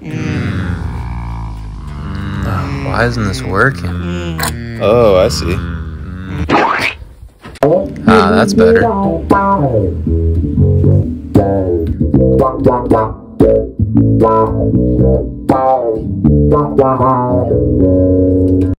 Why isn't this working? Oh, I see. Ah, that's better.